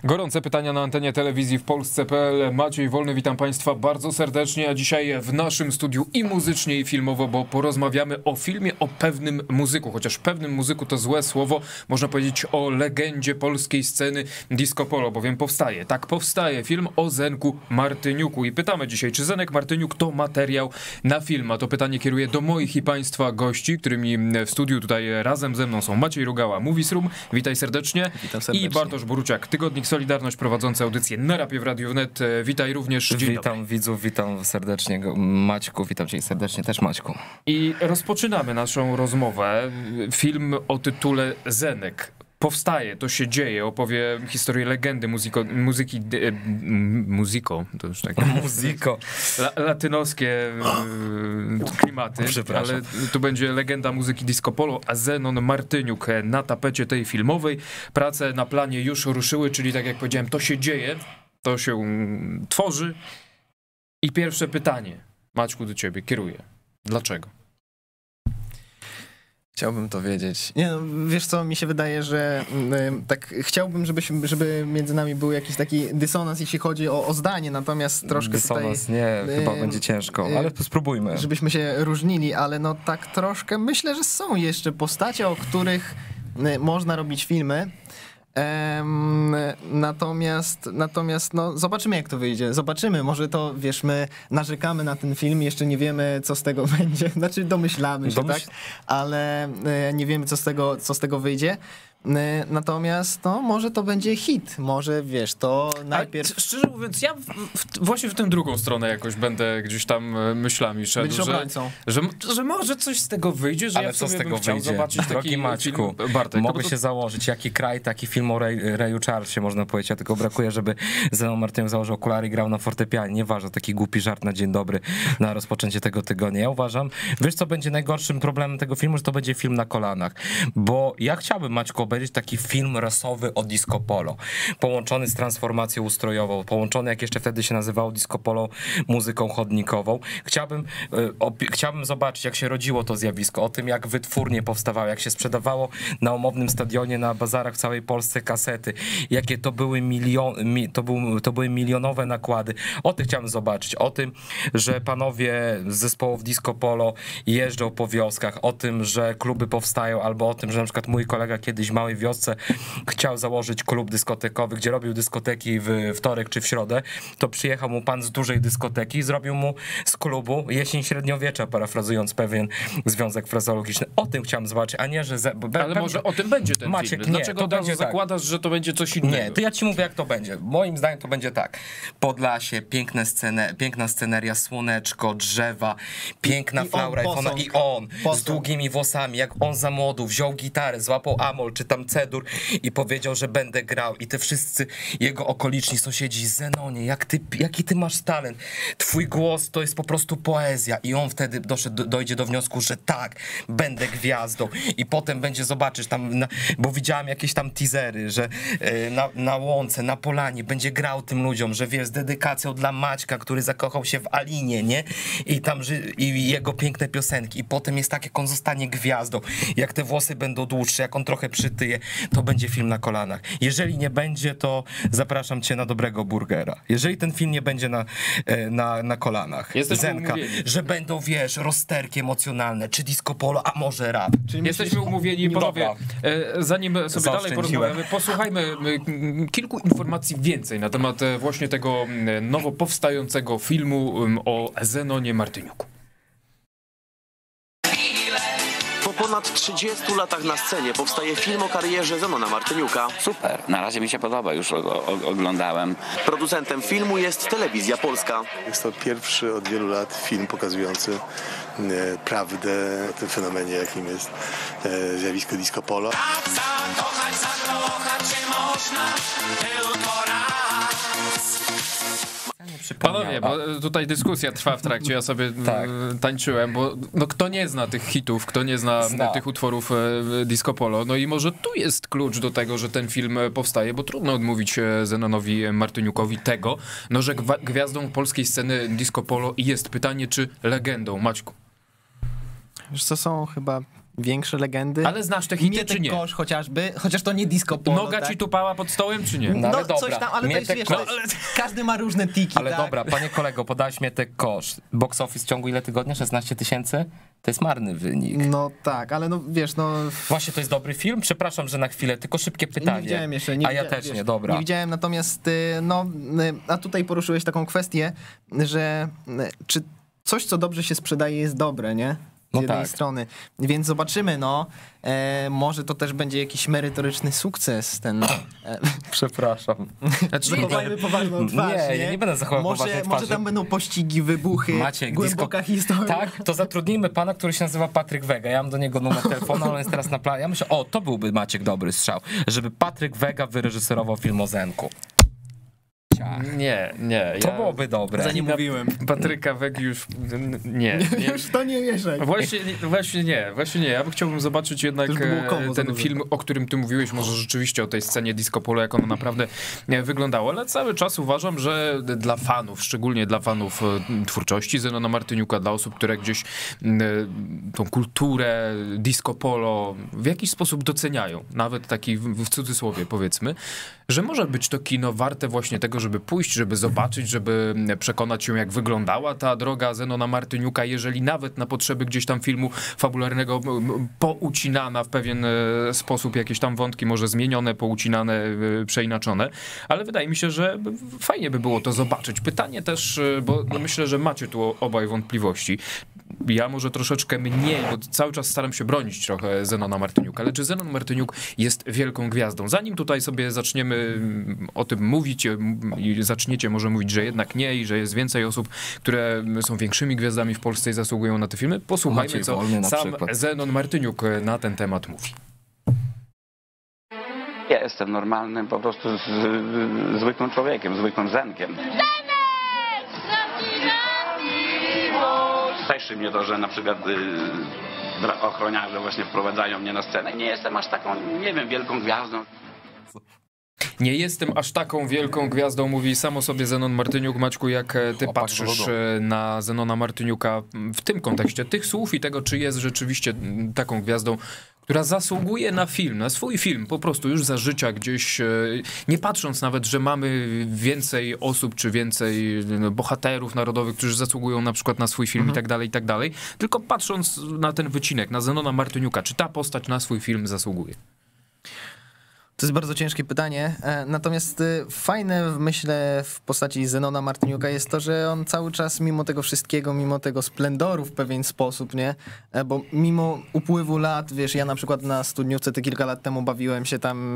Gorące pytania na antenie telewizji w Polsce.pl. Maciej Wolny, witam Państwa bardzo serdecznie, a dzisiaj w naszym studiu i muzycznie, i filmowo, bo porozmawiamy o filmie, o pewnym muzyku, chociaż pewnym muzyku to złe słowo, można powiedzieć o legendzie polskiej sceny disco polo, bowiem powstaje film o Zenku Martyniuku i pytamy dzisiaj, czy Zenek Martyniuk to materiał na film, a to pytanie kieruję do moich i Państwa gości, którymi w studiu tutaj razem ze mną są Maciej Rugała, Movies Room, witaj serdecznie, witam serdecznie. I Bartosz Boruciak, Tygodnik Solidarność, prowadzący audycję na Rapie w Radiu Wnet. Witaj również. Dzień witam dobry. widzów, witam serdecznie Maćku, witam cię serdecznie też Maćku. I rozpoczynamy naszą rozmowę. Film o tytule Zenek. Powstaje, to się dzieje, opowie historię legendy muziko, to już tak Muziko. Latynoskie klimaty, ale tu będzie legenda muzyki disco polo, a Zenon Martyniuk na tapecie tej filmowej. Prace na planie już ruszyły, czyli tak jak powiedziałem, to się dzieje, to się tworzy. I pierwsze pytanie, Maćku, do ciebie kieruję. Dlaczego? Chciałbym to wiedzieć. Nie, no, wiesz co, mi się wydaje, że tak chciałbym, żeby między nami był jakiś taki dysonans, jeśli chodzi o zdanie, natomiast troszkę dysonans tutaj, nie, chyba będzie ciężko, ale spróbujmy. Żebyśmy się różnili, ale no tak troszkę myślę, że są jeszcze postacie, o których można robić filmy. Natomiast no, zobaczymy, jak to wyjdzie. Zobaczymy, może to, wiesz, my narzekamy na ten film, jeszcze nie wiemy, co z tego będzie. Znaczy domyślamy się, tak? Ale nie wiemy, co z tego wyjdzie. Natomiast no, może to będzie hit, może wiesz, to najpierw... Szczerze mówiąc, ja właśnie w tę drugą stronę jakoś będę gdzieś tam myślami szedł, że może coś z tego wyjdzie, że ale ja co z tego bym chciał wyjdzie? zobaczyć Drogi Maćku, Bartek, mogę się założyć, jaki kraj, taki film o Rayu Charlesie, można powiedzieć, a tylko brakuje, żeby Zenon Martyniuk założył okulary i grał na fortepianie. Nieważne, taki głupi żart na dzień dobry, na rozpoczęcie tego tygodnia. Ja uważam, wiesz co będzie najgorszym problemem tego filmu, że to będzie film na kolanach, bo ja chciałbym, Maćku, obejrzeć taki film rasowy o disco polo, połączony z transformacją ustrojową, połączony, jak jeszcze wtedy się nazywało disco polo, muzyką chodnikową. Chciałbym zobaczyć, jak się rodziło to zjawisko, o tym, jak wytwórnie powstawało, jak się sprzedawało na umownym stadionie, na bazarach w całej Polsce kasety, jakie to były były milionowe nakłady. O tym chciałbym zobaczyć, o tym, że panowie z zespołów disco polo jeżdżą po wioskach, o tym, że kluby powstają, albo o tym, że na przykład mój kolega kiedyś w małej wiosce chciał założyć klub dyskotekowy, gdzie robił dyskoteki w wtorek czy w środę, to przyjechał mu pan z dużej dyskoteki i zrobił mu z klubu jesień średniowiecza, parafrazując pewien związek frazeologiczny. O tym chciałem zobaczyć, a nie, że... Ale może o tym będzie ten Maciek, film. Dlaczego to od razu będzie zakładasz, że to będzie coś innego? Nie, to ja ci mówię, jak to będzie. Moim zdaniem to będzie tak. Podlasie, piękna sceneria, słoneczko, drzewa, piękna flaura i on z długimi włosami, jak on za młodu wziął gitarę, złapał amol, czy tam cedur i powiedział, że będę grał i te wszyscy jego okoliczni sąsiedzi: Zenonie, jaki ty masz talent, twój głos to jest po prostu poezja, i on wtedy dojdzie do wniosku, że tak, będę gwiazdą, i potem będzie, zobaczysz tam, bo widziałem jakieś tam teasery, że na łące, na polanie będzie grał tym ludziom, że wiesz, z dedykacją dla Maćka, który zakochał się w Alinie, nie? I tam i jego piękne piosenki, i potem jest tak, jak on zostanie gwiazdą, jak te włosy będą dłuższe, jak on trochę przytyje, to będzie film na kolanach. Jeżeli nie będzie, to zapraszam cię na dobrego burgera. Jeżeli ten film nie będzie na kolanach, Zenka, że będą, wiesz, rozterki emocjonalne, czy disco polo, a może rap. Jesteśmy umówieni, panowie. Zanim sobie dalej porozmawiamy, posłuchajmy kilku informacji więcej na temat właśnie tego nowo powstającego filmu o Zenonie Martyniuku. Po ponad 30 latach na scenie powstaje film o karierze Zenona Martyniuka. Super, na razie mi się podoba, już oglądałem. Producentem filmu jest Telewizja Polska. Jest to pierwszy od wielu lat film pokazujący prawdę o tym fenomenie, jakim jest zjawisko disco polo. Zakochać się można tylko raz. Panowie, bo tutaj dyskusja trwa w trakcie, ja sobie tańczyłem, bo no, kto nie zna tych hitów, kto nie zna tych utworów disco polo, no i może tu jest klucz do tego, że ten film powstaje, bo trudno odmówić Zenonowi Martyniukowi tego, no, że gwiazdą polskiej sceny disco polo jest. Pytanie, czy legendą, Maćku? Wiesz co, są chyba większe legendy. Ale znasz te hity, Mietek czy nie? Kosz chociażby, chociaż to nie disco polo, Noga tak? ci tupała pod stołem, czy nie? No ale dobra. coś tam, ale to jest, Mietek wiesz, Kosz. każdy ma różne tiki, Ale tak? dobra, panie kolego, podałeś Mietek Kosz. Box office w ciągu ile tygodnia? 16 000? To jest marny wynik. No tak, ale no wiesz, no... Właśnie, to jest dobry film? Przepraszam, że na chwilę, tylko szybkie pytanie. Nie widziałem jeszcze. A ja też nie, dobra. Nie widziałem, natomiast a tutaj poruszyłeś taką kwestię, że czy coś, co dobrze się sprzedaje, jest dobre, nie? Z jednej tak. strony. Więc zobaczymy, może to też będzie jakiś merytoryczny sukces, ten... Przepraszam. Zachowajmy poważną twarz, Nie, ja nie będę zachował poważnej twarzy. Może tam będą pościgi, wybuchy, Maciek, głęboka historia. Tak, to zatrudnijmy pana, który się nazywa Patryk Wega. Ja mam do niego numer telefonu, ale on jest teraz na planie. Ja myślę, to byłby, Maciek, dobry strzał, żeby Patryk Wega wyreżyserował film o Zenku. Nie. To byłoby dobre. Za nie mówiłem. Patryka Wegi już... Nie. Już to nie mieszaj. Właśnie nie. Ja chciałbym zobaczyć jednak To już by było kombo za ten dużo. film, o którym ty mówiłeś, może rzeczywiście o tej scenie disco polo, jak ono naprawdę wyglądało, ale cały czas uważam, że dla fanów, szczególnie dla fanów twórczości Zenona Martyniuka, dla osób, które gdzieś tą kulturę disco polo w jakiś sposób doceniają, nawet taki w cudzysłowie powiedzmy, że może być to kino warte właśnie tego, żeby pójść, żeby zobaczyć, żeby przekonać się, jak wyglądała ta droga Zenona Martyniuka, jeżeli nawet na potrzeby gdzieś tam filmu fabularnego poucinana w pewien sposób, jakieś tam wątki może zmienione, poucinane, przeinaczone, ale wydaje mi się, że fajnie by było to zobaczyć. Pytanie też, bo myślę, że macie tu obaj wątpliwości. Ja może troszeczkę mniej, bo cały czas staram się bronić trochę Zenona Martyniuka, ale czy Zenon Martyniuk jest wielką gwiazdą? Zanim tutaj sobie zaczniemy o tym mówić i zaczniecie może mówić, że jednak nie i że jest więcej osób, które są większymi gwiazdami w Polsce i zasługują na te filmy, posłuchajmy, Maciej co Wolny na sam przykład. Zenon Martyniuk na ten temat mówi. Ja jestem normalnym, po prostu zwykłym człowiekiem, zwykłym Zenkiem. Cieszy mnie to, że na przykład ochroniarze właśnie wprowadzają mnie na scenę. Nie jestem aż taką, nie wiem, wielką gwiazdą. Nie jestem aż taką wielką gwiazdą, mówi sam o sobie Zenon Martyniuk. Maćku, jak ty patrzysz na Zenona Martyniuka w tym kontekście tych słów i tego, czy jest rzeczywiście taką gwiazdą, która zasługuje na film, na swój film, po prostu już za życia gdzieś, nie patrząc nawet, że mamy więcej osób, czy więcej bohaterów narodowych, którzy zasługują na przykład na swój film i tak dalej, tylko patrząc na ten wycinek, na Zenona Martyniuka, czy ta postać na swój film zasługuje? To jest bardzo ciężkie pytanie, natomiast fajne, myślę, w postaci Zenona Martyniuka jest to, że on cały czas mimo tego wszystkiego, mimo tego splendoru w pewien sposób, nie? Bo mimo upływu lat, wiesz, ja na przykład na studniówce te kilka lat temu bawiłem się tam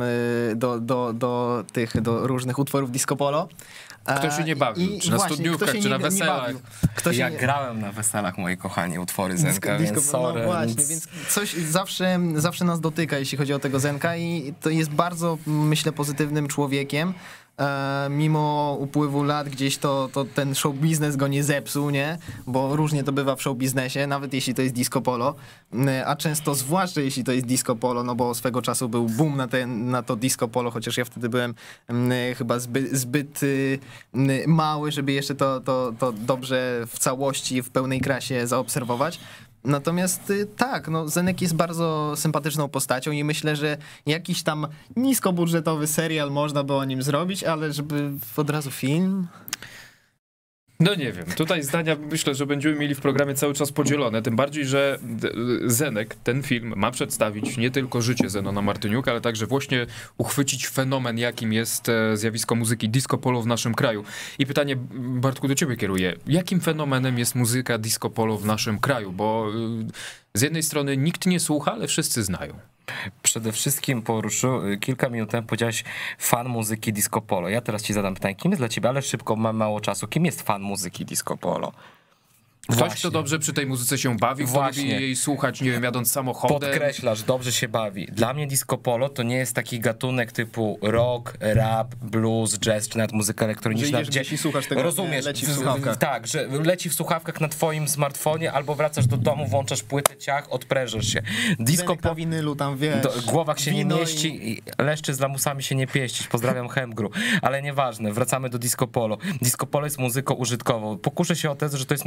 do różnych utworów disco polo. Kto się nie bawił? Czy na studniówkach, czy na weselach? Grałem na weselach, moi kochani, utwory Zenka, więc sorry. No właśnie, więc coś zawsze nas dotyka, jeśli chodzi o tego Zenka i to jest bardzo, myślę, pozytywnym człowiekiem. Mimo upływu lat gdzieś to ten show biznes go nie zepsuł, nie? Bo różnie to bywa w show biznesie, nawet jeśli to jest disco polo, a często zwłaszcza jeśli to jest disco polo, no bo swego czasu był boom na to disco polo, chociaż ja wtedy byłem chyba zbyt mały, żeby jeszcze to dobrze w całości, w pełnej krasie zaobserwować. Natomiast tak, no Zenek jest bardzo sympatyczną postacią i myślę, że jakiś tam niskobudżetowy serial można by o nim zrobić, ale żeby od razu film... No nie wiem, tutaj zdania myślę, że będziemy mieli w programie cały czas podzielone, tym bardziej, że Zenek, ten film ma przedstawić nie tylko życie Zenona Martyniuka, ale także właśnie uchwycić fenomen, jakim jest zjawisko muzyki disco polo w naszym kraju. I pytanie, Bartku, do ciebie kieruję. Jakim fenomenem jest muzyka disco polo w naszym kraju? Bo z jednej strony nikt nie słucha, ale wszyscy znają. Przede wszystkim kilka minut temu powiedziałeś fan muzyki disco polo. Ja teraz ci zadam pytanie, kim jest dla ciebie, ale szybko, mam mało czasu, kim jest fan muzyki disco polo? Ktoś, kto dobrze przy tej muzyce się bawi, kto lubi jej słuchać, nie wiem, jadąc samochodem. Podkreślasz, dobrze się bawi. Dla mnie disco polo to nie jest taki gatunek typu rock, rap, blues, jazz, czy nawet muzyka elektroniczna. Jeśli słuchasz tego, rozumiesz, leci w słuchawkach. Tak, że leci w słuchawkach na twoim smartfonie, albo wracasz do domu, włączasz płytę, ciach, odprężasz się. Disco po winylu tam, wiesz, głowach się nie wino mieści, i leszczy z lamusami się nie pieścić. Pozdrawiam Hemgru. Ale nieważne, wracamy do disco polo. Disco polo jest muzyką użytkową. Pokuszę się o tezę, że to jest muzyka ilustracyjna.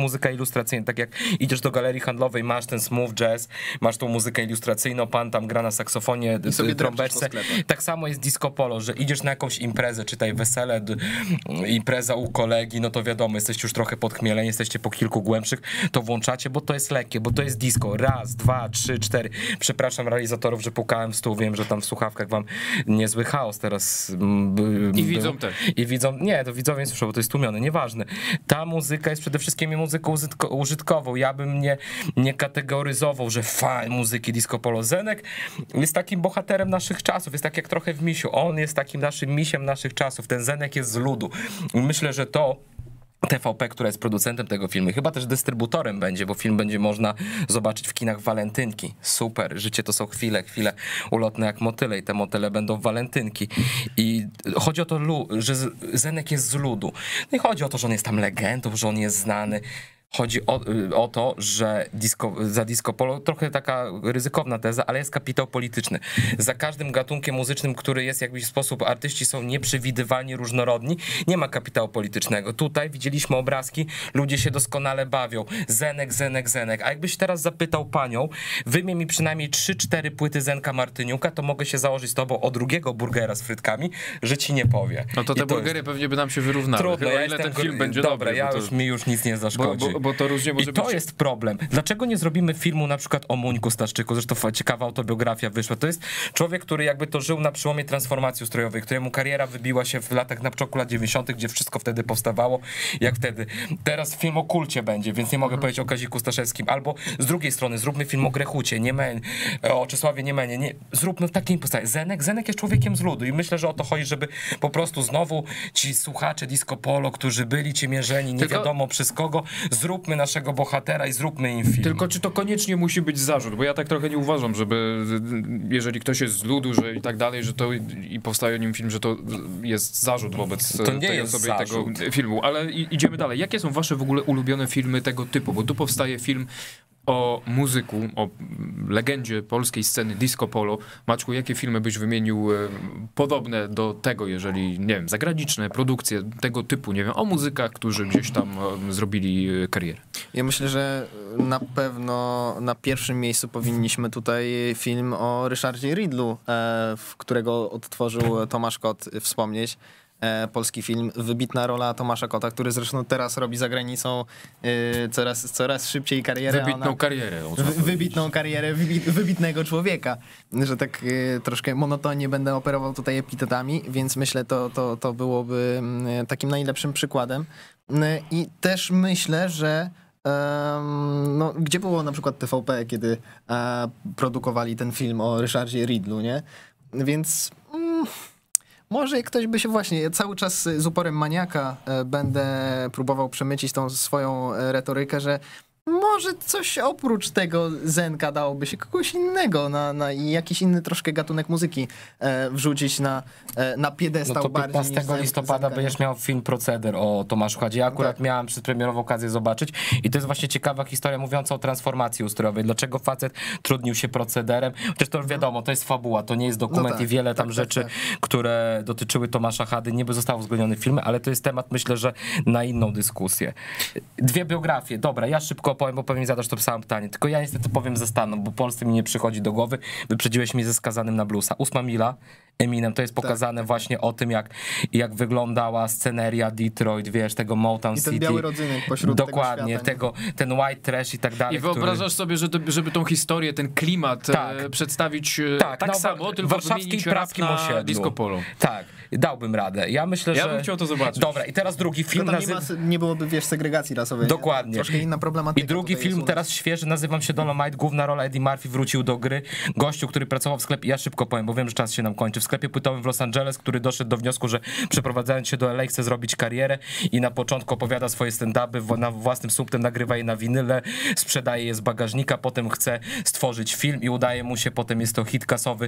ilustracyjne, tak jak idziesz do galerii handlowej, masz ten smooth jazz, masz tą muzykę ilustracyjną, pan tam gra na saksofonie, trąbeczce. Tak samo jest disco polo, że idziesz na jakąś imprezę, czytaj wesele, impreza u kolegi, no to wiadomo, jesteście już trochę podchmieleni, jesteście po kilku głębszych, to włączacie, bo to jest lekkie, bo to jest disco. Raz, dwa, trzy, cztery. Przepraszam realizatorów, że pukałem w stół, wiem, że tam w słuchawkach wam niezły chaos teraz. I widzą też. I widzą, nie, to widzowie nie słyszą, bo to jest tłumione, nieważne. Ta muzyka jest przede wszystkim muzyką użytkową. Ja bym nie kategoryzował, że muzyki disco polo. Zenek jest takim bohaterem naszych czasów, jest tak jak trochę w Misiu. On jest takim naszym misiem naszych czasów. Ten Zenek jest z ludu. Myślę, że to TVP, która jest producentem tego filmu, chyba też dystrybutorem będzie, bo film będzie można zobaczyć w kinach w walentynki. Super, życie to są chwile ulotne jak motyle i te motyle będą w walentynki. I chodzi o to, że Zenek jest z ludu. No i chodzi o to, że on jest tam legendą, że on jest znany. Chodzi o to, że za disco polo, trochę taka ryzykowna teza, ale jest kapitał polityczny. Za każdym gatunkiem muzycznym, który jest w jakiś sposób, artyści są nieprzewidywalni, różnorodni, nie ma kapitału politycznego. Tutaj widzieliśmy obrazki, ludzie się doskonale bawią. Zenek. A jakbyś teraz zapytał panią, wymień mi przynajmniej 3-4 płyty Zenka Martyniuka, to mogę się założyć z tobą o drugiego burgera z frytkami, że ci nie powie. No to te burgery pewnie by nam się wyrównały. Trudno, o ile ten film będzie dobry. Mi już nic nie zaszkodzi. Bo to różnie może I to być. jest problem. Dlaczego nie zrobimy filmu na przykład o Muńku Staszczyku? Zresztą ciekawa autobiografia wyszła. To jest człowiek, który jakby to żył na przełomie transformacji ustrojowej, któremu kariera wybiła się w latach, na początku lat 90., gdzie wszystko wtedy powstawało, jak wtedy. Teraz film o kulcie będzie, więc nie mogę powiedzieć o Kaziku Staszewskim. Albo z drugiej strony zróbmy film o Grechucie, o Czesławie Niemenie. Nie, zróbmy w takiej postaci. Zenek jest człowiekiem z ludu i myślę, że o to chodzi, żeby po prostu znowu ci słuchacze disco polo, którzy byli ciemiężeni, nie wiadomo przez kogo, zróbmy naszego bohatera i zróbmy im film. Tylko czy to koniecznie musi być zarzut? Bo ja tak trochę nie uważam, żeby jeżeli ktoś jest z ludu, że i tak dalej, że to i powstaje o nim film, że to jest zarzut wobec tej osoby i tego filmu. Ale idziemy dalej. Jakie są wasze w ogóle ulubione filmy tego typu? Bo tu powstaje film o muzyku, o legendzie polskiej sceny disco polo. Maćku, jakie filmy byś wymienił podobne do tego, jeżeli, nie wiem, zagraniczne produkcje tego typu, nie wiem, o muzykach, którzy gdzieś tam zrobili karierę? Ja myślę, że na pewno na pierwszym miejscu powinniśmy tutaj film o Ryszardzie Rydlu, którego odtworzył Tomasz Kot, wspomnieć. Polski film, wybitna rola Tomasza Kota, który zresztą teraz robi za granicą coraz szybciej karierę. Wybitną karierę wybitnego człowieka, że tak troszkę monotonnie będę operował tutaj epitetami, więc myślę, to byłoby takim najlepszym przykładem. I też myślę, że no, gdzie było na przykład TVP, kiedy produkowali ten film o Ryszardzie Rydlu, nie? Więc może ktoś by się właśnie, cały czas z uporem maniaka będę próbował przemycić tą swoją retorykę, że może coś oprócz tego Zenka dałoby się kogoś innego na jakiś inny troszkę gatunek muzyki wrzucić na piedestał no to bardziej. 15 listopada Zenka, będziesz miał film Proceder o Tomaszu Chadzie. Ja akurat miałem przedpremierową okazję zobaczyć i to jest właśnie ciekawa historia mówiąca o transformacji ustrojowej. Dlaczego facet trudnił się procederem? Chociaż to wiadomo, to jest fabuła, to nie jest dokument i wiele tam rzeczy, które dotyczyły Tomasza Chady nie by zostało uwzględnione w filmie, ale to jest temat, myślę, że na inną dyskusję. 2 biografie. Dobra, ja szybko powiem, bo pewnie zadasz to samo pytanie. Tylko ja niestety powiem ze Stanów, bo Polsce mi nie przychodzi do głowy. Wyprzedziłeś mnie ze Skazanym na bluesa. 8 mila, Eminem, to jest pokazane właśnie o tym, jak wyglądała sceneria Detroit, wiesz, tego Motown City. I ten biały rodzynek pośród dokładnie, tego świata, ten white trash i tak dalej. I wyobrażasz sobie, żeby tą historię, ten klimat przedstawić tak samo, tylko wymienić rap na disco polo. Tak, dałbym radę. Ja myślę, że... Ja bym chciał to zobaczyć. Dobra, i teraz drugi film... nie byłoby, wiesz, segregacji rasowej. Dokładnie. Troszkę inna problematyka. I drugi film teraz świeży, nazywam się Dolomite, główna rola Eddie Murphy wrócił do gry. Gościu, który pracował w sklepie, ja szybko powiem, bo wiem, że czas się nam kończy, w sklepie płytowym w Los Angeles, który doszedł do wniosku, że przeprowadzając się do LA chce zrobić karierę i na początku opowiada swoje stand-upy, na własnym sumptem nagrywa je na winyle, sprzedaje je z bagażnika, potem chce stworzyć film i udaje mu się, potem jest to hit kasowy,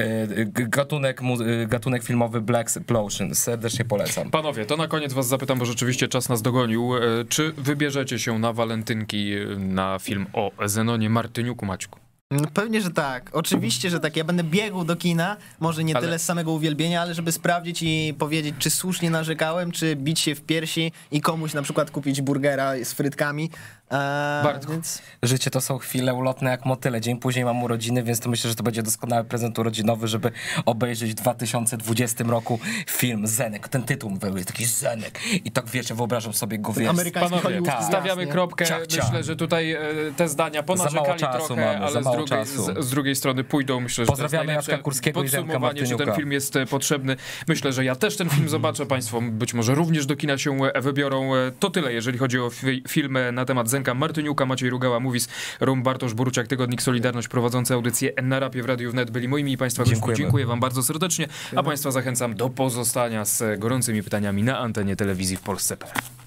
gatunek filmowy Black Explosion. Serdecznie polecam. Panowie, to na koniec was zapytam, bo rzeczywiście czas nas dogonił. Czy wybierzecie się na walentynki na film o Zenonie Martyniuku, Maćku? No pewnie, że tak. Oczywiście, że tak. Ja będę biegł do kina, może nie tyle z samego uwielbienia, ale żeby sprawdzić i powiedzieć, czy słusznie narzekałem, czy bić się w piersi i komuś na przykład kupić burgera z frytkami. Więc... Życie to są chwile ulotne jak motyle. Dzień później mam urodziny, więc to myślę, że to będzie doskonały prezent urodzinowy, żeby obejrzeć w 2020 roku film Zenek. Ten tytuł jest taki Zenek. I tak wiecie, wyobrażam sobie go, wiesz. Amerykański Hollywood. Tak. Stawiamy kropkę. Myślę, że tutaj te zdania ponarzekali trochę, ale z drugiej strony pójdą. Myślę, że pozdrawiamy Jacka Kurskiego i Żemka Martyniuka. Czy ten film jest potrzebny. Myślę, że ja też ten film zobaczę. Państwo być może również do kina się wybiorą. To tyle, jeżeli chodzi o film na temat Zenka Martyniuka. Maciej Rugała, Movies, Bartosz Boruciak, Tygodnik Solidarność, prowadzący audycję Na Rapie w Radiu Wnet byli moimi i Państwa gośćmi. Dziękuję Wam bardzo serdecznie, a Państwa zachęcam do pozostania z gorącymi pytaniami na antenie telewizji w Polsce.pl.